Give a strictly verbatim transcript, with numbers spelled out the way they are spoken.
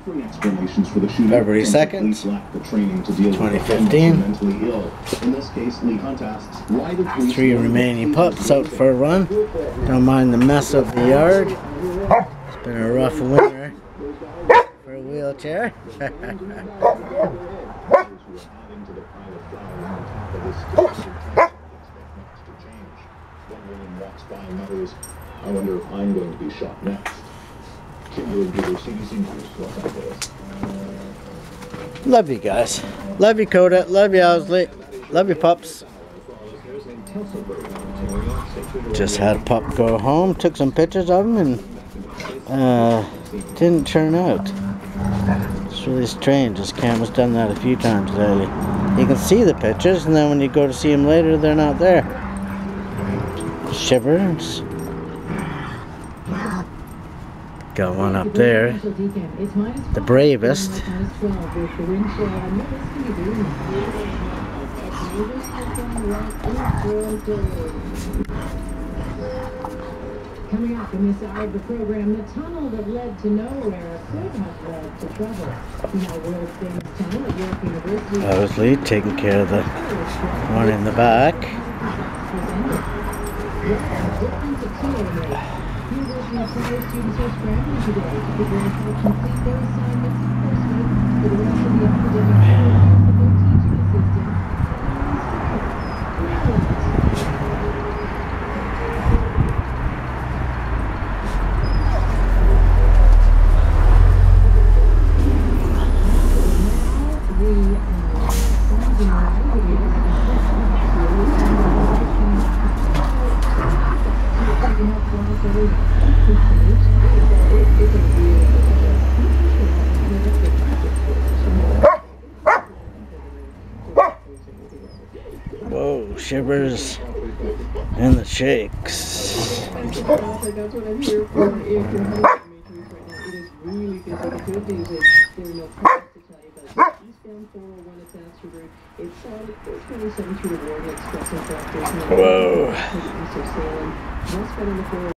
February second, twenty fifteen. Three remaining pups out for a run. Don't mind the mess of the yard. It's been a rough winter for a wheelchair. I wonder if I'm going to be shot next. Love you guys. Love you, Coda. Love you, Owsley. Love you, pups. Just had a pup go home. Took some pictures of him and uh, didn't turn out. It's really strange. This camera's done that a few times lately. You can see the pictures, and then when you go to see them later, they're not there. Shivers. Got one up there, the bravest. Coming up in this hour of the program, the tunnel that led to nowhere could have led to trouble. Now, world famous tunnel at York University. Owsley taking care of the one in the back. University students are scrambling today to figure out how to complete their assignments and coursework for the rest of the academic year with their teaching assistants. Whoa, shivers and the shakes. That's what I'm here for. If you're having matrix right now, it is really busy. The good news is there are no problems to tell you about. Eastbound four oh one at that sugar. It's on four twenty-seven through the Warden Express and Factors. Whoa. East of Salem. Westbound on the four